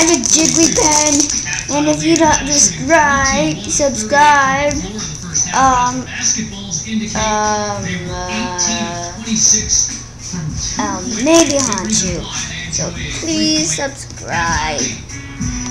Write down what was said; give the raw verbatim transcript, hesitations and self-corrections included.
Magic Jigglypuff, and if you don't subscribe, subscribe, um, um, uh, um, maybe haunt you. So please subscribe.